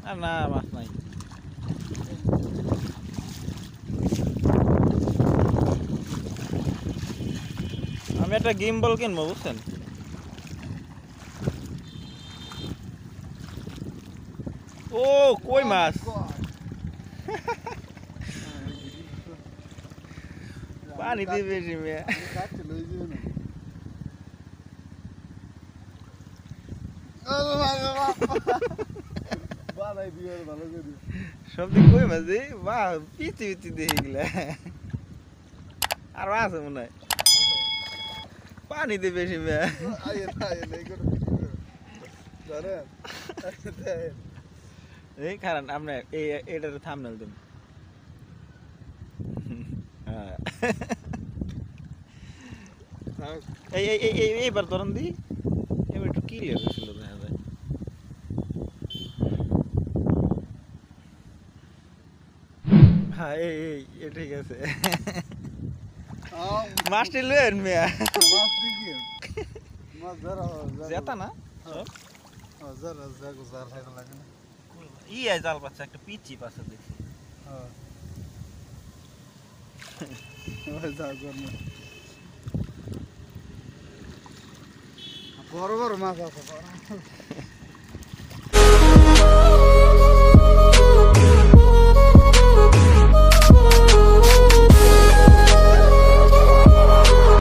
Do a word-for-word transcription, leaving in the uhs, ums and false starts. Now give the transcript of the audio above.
আর না মাছ নাই আমি একটা গিম্বল কিনবো বুঝছেন ও কই মাছ পানি দিয়ে বেশি মেয়ে সবদিক কই মাছ দি বা পিচি পিচি দেখে গেলে আর আছে মনে হয় পানি দিয়ে বেশি মেয়ে এই কারণ আপনি এই এটার থাম্বনেল দিন এই এই এই এইবার ধরুন দি এবার একটু ক্লিয়ার হয়েছিল দেখা যায় হ্যাঁ এই এই ঠিক আছে মাছটি লয়েন মিয়া জেতা না ইয়ে জাল পাচ্ছে একটা পিচি পাচ্ছে দেখছি বড় বড় মাছ আছে